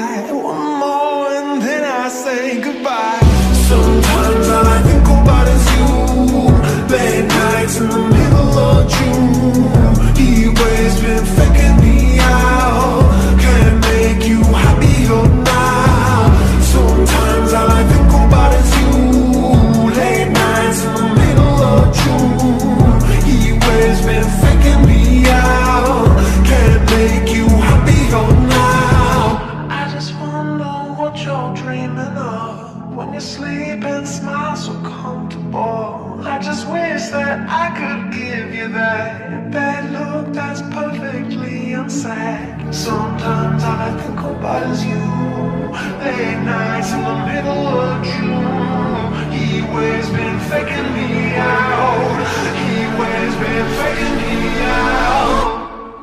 try one more and then I say goodbye. Sometimes all I think about is you. Late nights in the middle of June. He always been faking me out. Can't make you happier now. Sometimes all I think about is you. Late nights in the middle of June. He always been faking me out. Can't make you happier now. I just wonder what you're dreaming of when you sleep and smile so comfortable. I just wish that I could give you that bad look that's perfectly unsaid. Sometimes all I think about is you. Late nights in the middle of June. He always been faking me out. He always been faking me out.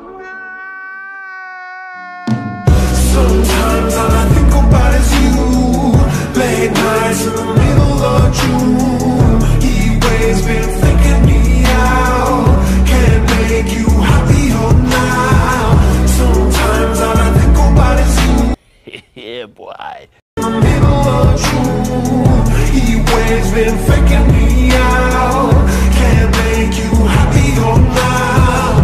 Sometimes all I think about is you. Late nights in the middle of June. He always been faking me out. Can't make you happier now. Sometimes all I think about is you. Yeah, boy. In the middle of June. He always been faking me out. Can't make you happier now.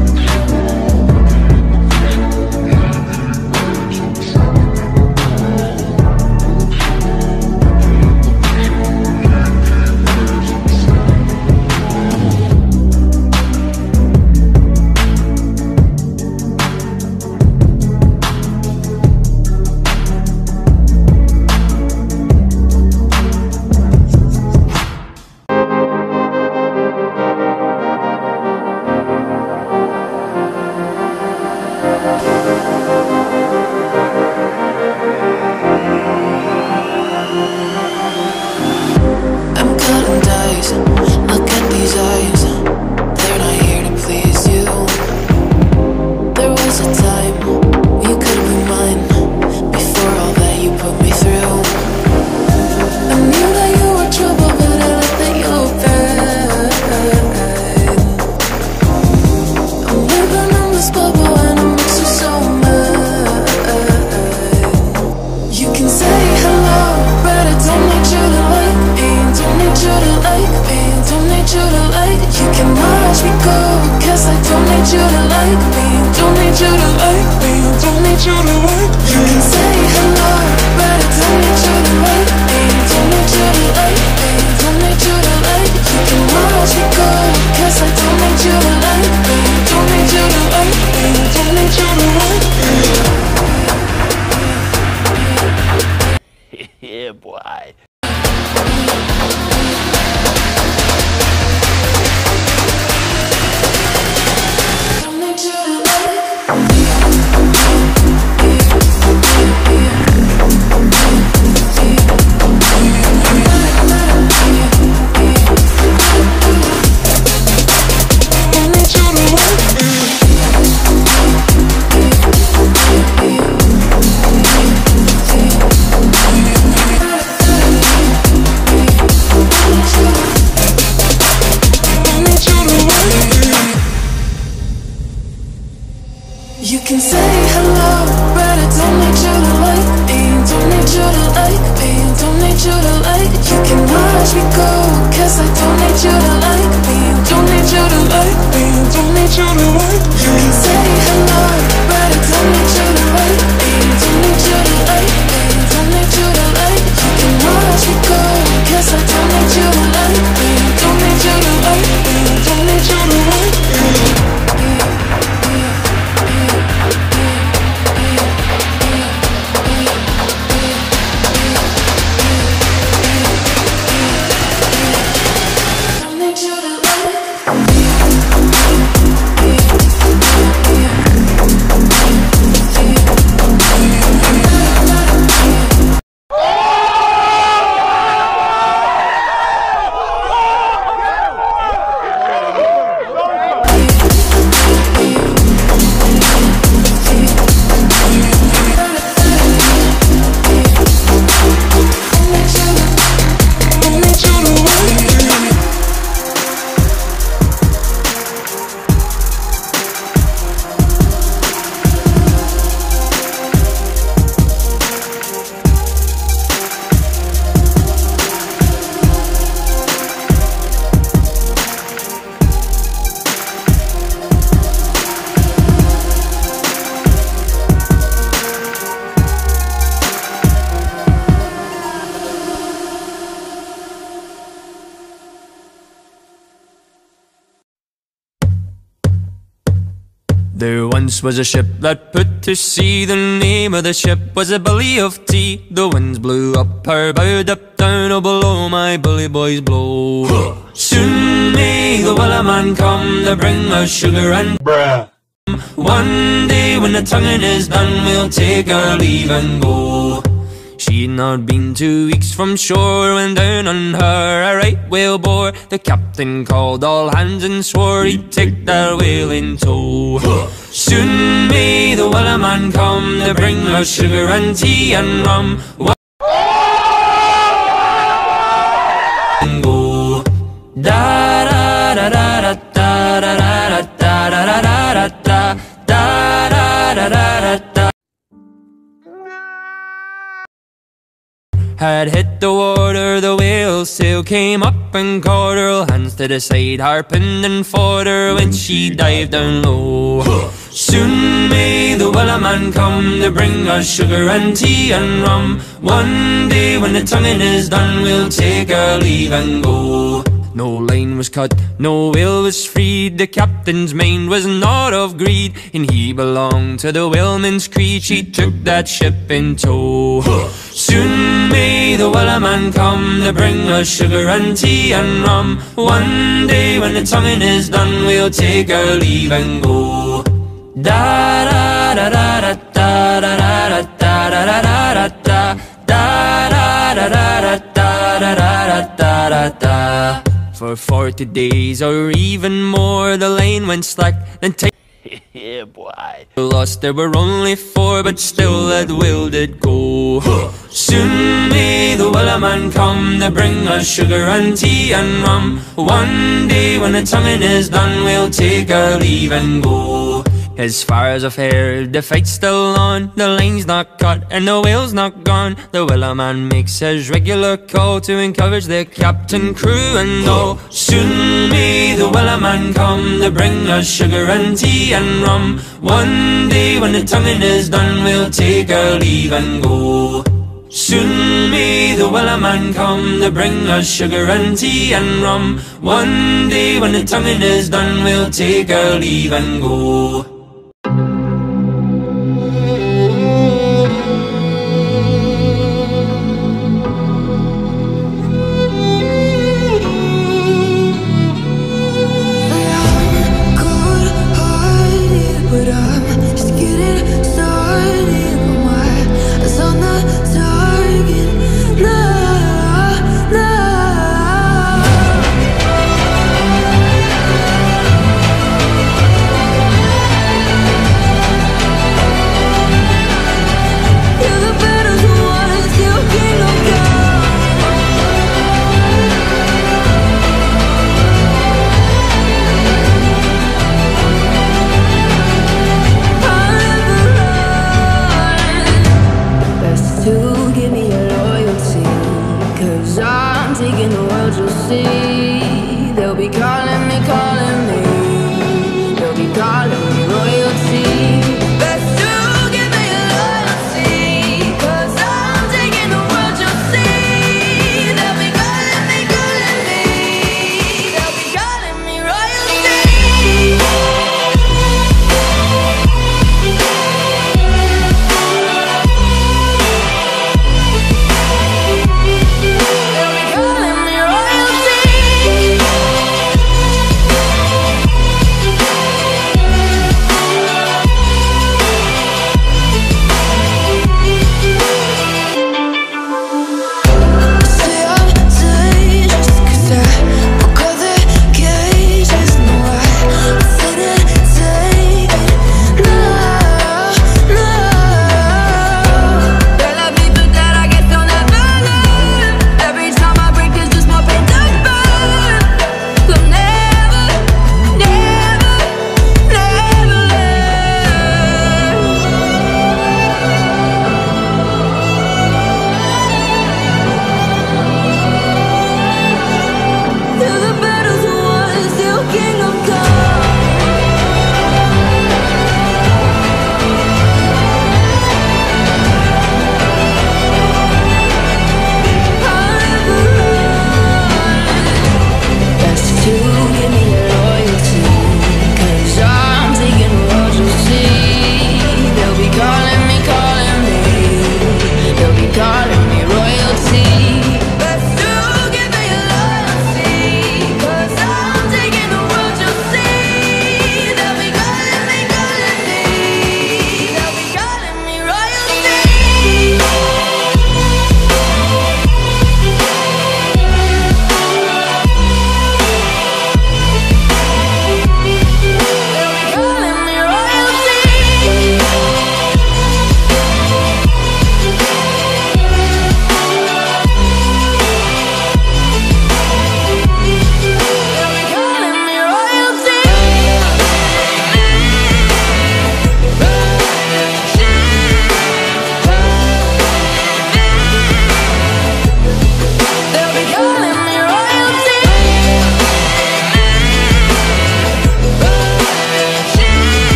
Yeah, boy. You can say hello, but I don't need you to like me. Don't need you to like me. Don't need you to like. You can watch me go, 'cause I don't need you to like me. Don't need you to like me. Don't need you to like. You can say hello, but I don't need you to like me. Don't need you to like me. Don't need you to like. You can watch me go, 'cause I don't need you to like me. Don't need you to like me. Don't need you to like me. Don't need you to like me. Once was a ship that put to sea. The name of the ship was a Billy of Tea. The winds blew up her bow, up down, oh below my bully boys blow. Soon may the Wellerman come to bring us sugar and bruh. One day when the tonguing is done, we'll take our leave and go. She'd not been 2 weeks from shore when down on her a right whale bore. The captain called all hands and swore he'd take that whale in tow. Soon may the Wellerman come to bring us sugar and tea and rum. And go. Da da da da da da da da da da da da da da da da. Had hit the water, the whale's sail came up and caught her. Hands to the side, harping and fought her when she dived down low. Soon may the Wellerman come to bring us sugar and tea and rum. One day when the tonguing is done, we'll take our leave and go. No line was cut, no whale was freed. The captain's mind was not of greed, and he belonged to the whaleman's creed. She took that ship in tow. Soon may the Wellerman come to bring us sugar and tea and rum. One day when the tonguing is done, we'll take our leave and go. Da da da da da da da da da da da da da da da da da da da da. For 40 days or even more, the line went slack, then tight. Yeah, boy. Lost, there were only 4, but still that whale did go. Soon may the Wellerman come to bring us sugar and tea and rum. One day when the tonguing is done, we'll take our leave and go. As far as I've heard, the fight's still on. The line's not cut and the whale's not gone. The Wellerman makes his regular call to encourage the captain, crew and all. Soon may the Wellerman come to bring us sugar and tea and rum. One day when the tonguing is done, we'll take our leave and go. Soon may the Wellerman come to bring us sugar and tea and rum. One day when the tonguing is done, we'll take our leave and go.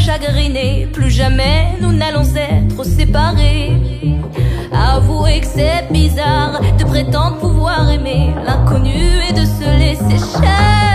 chagrinés. Plus jamais nous n'allons être séparés. Avouez que c'est bizarre de prétendre pouvoir aimer l'inconnu et de se laisser cher.